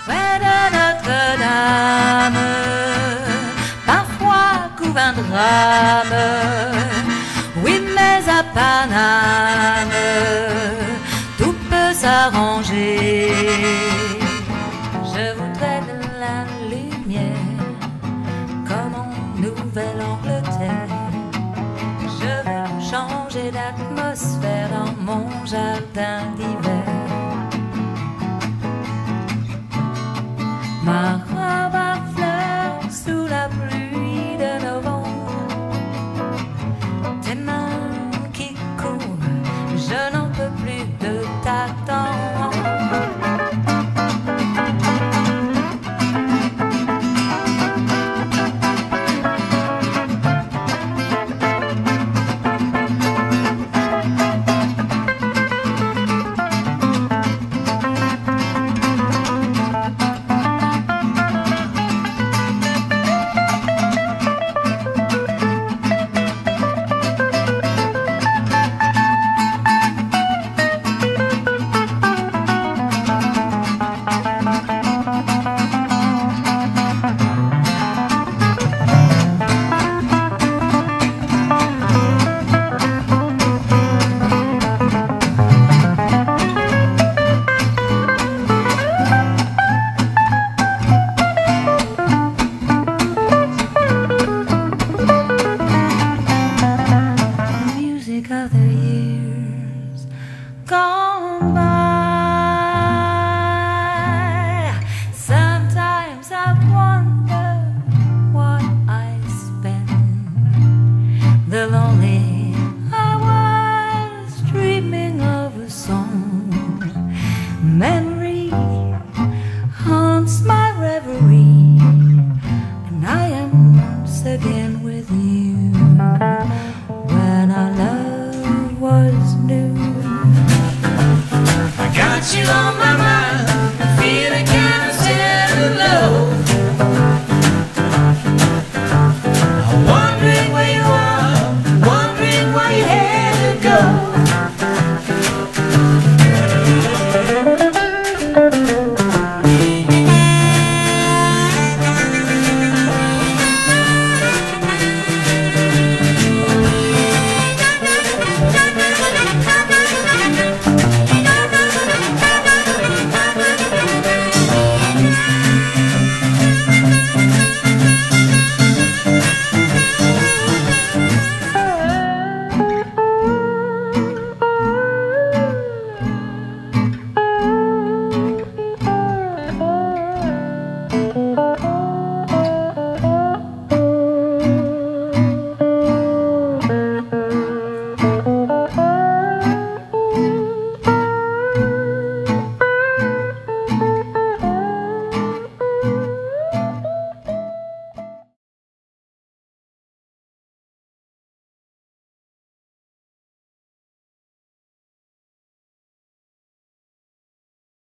près de Notre-Dame, parfois couvre un drame. Oui, mais à Paname, tout peut s'arranger. Je voudrais de la lumière comme en Nouvelle-Angleterre. Je veux changer d'atmosphère dans mon jardin d'hiver. Ma robe à fleurs sous la pluie de novembre. Tes mains qui courent, je n'en peux plus de t'attendre. Of the years gone by, sometimes I wonder what I spend the lonely hours dreaming of a song. Memory haunts my reverie, and I am once again with you. When our love was new, I got you on my mind, feeling kind of sad and low. I'm wondering where you are, wondering where you had to go.